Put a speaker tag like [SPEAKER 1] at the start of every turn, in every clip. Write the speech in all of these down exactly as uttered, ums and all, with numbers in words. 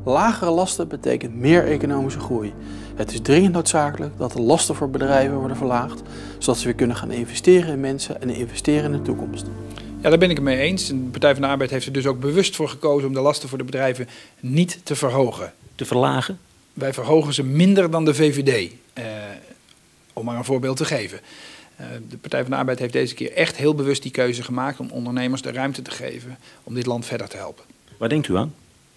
[SPEAKER 1] Lagere lasten betekent meer economische groei. Het is dringend noodzakelijk dat de lasten voor bedrijven worden verlaagd, zodat ze weer kunnen gaan investeren in mensen en investeren in de toekomst.
[SPEAKER 2] Ja, daar ben ik het mee eens. De Partij van de Arbeid heeft er dus ook bewust voor gekozen om de lasten voor de bedrijven niet te verhogen.
[SPEAKER 3] Te verlagen?
[SPEAKER 2] Wij verhogen ze minder dan de V V D, eh, om maar een voorbeeld te geven. Uh, de Partij van de Arbeid heeft deze keer echt heel bewust die keuze gemaakt om ondernemers de ruimte te geven om dit land verder te helpen.
[SPEAKER 3] Waar denkt u aan?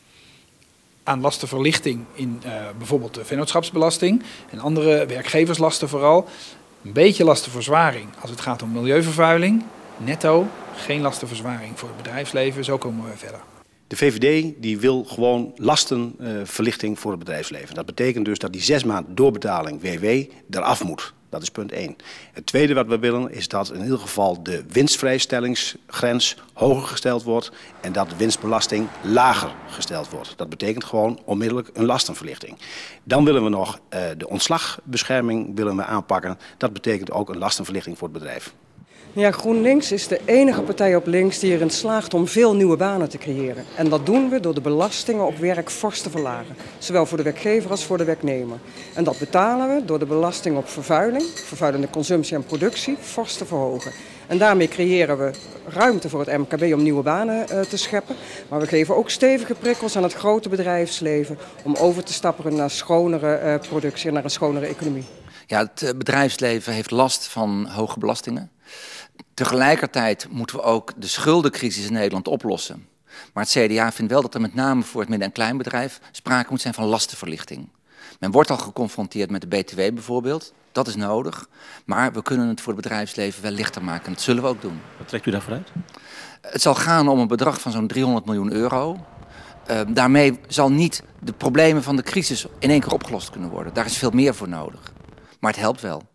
[SPEAKER 2] Aan lastenverlichting in uh, bijvoorbeeld de vennootschapsbelasting en andere werkgeverslasten vooral. Een beetje lastenverzwaring als het gaat om milieuvervuiling. Netto geen lastenverzwaring voor het bedrijfsleven. Zo komen we verder.
[SPEAKER 4] De V V D die wil gewoon lastenverlichting uh, voor het bedrijfsleven. Dat betekent dus dat die zes maanden doorbetaling W W eraf moet. Dat is punt één. Het tweede wat we willen is dat in ieder geval de winstvrijstellingsgrens hoger gesteld wordt en dat de winstbelasting lager gesteld wordt. Dat betekent gewoon onmiddellijk een lastenverlichting. Dan willen we nog uh, de ontslagbescherming willen we aanpakken. Dat betekent ook een lastenverlichting voor het bedrijf.
[SPEAKER 5] Ja, GroenLinks is de enige partij op links die erin slaagt om veel nieuwe banen te creëren. En dat doen we door de belastingen op werk fors te verlagen. Zowel voor de werkgever als voor de werknemer. En dat betalen we door de belasting op vervuiling, vervuilende consumptie en productie, fors te verhogen. En daarmee creëren we ruimte voor het M K B om nieuwe banen uh, te scheppen. Maar we geven ook stevige prikkels aan het grote bedrijfsleven om over te stappen naar schonere uh, productie en naar een schonere economie.
[SPEAKER 6] Ja, het bedrijfsleven heeft last van hoge belastingen. Tegelijkertijd moeten we ook de schuldencrisis in Nederland oplossen. Maar het C D A vindt wel dat er met name voor het midden- en kleinbedrijf sprake moet zijn van lastenverlichting. Men wordt al geconfronteerd met de B T W bijvoorbeeld. Dat is nodig. Maar we kunnen het voor het bedrijfsleven wel lichter maken. En dat zullen we ook doen.
[SPEAKER 3] Wat trekt u daarvoor uit?
[SPEAKER 6] Het zal gaan om een bedrag van zo'n driehonderd miljoen euro. Uh, daarmee zal niet de problemen van de crisis in één keer opgelost kunnen worden. Daar is veel meer voor nodig. Maar het helpt wel.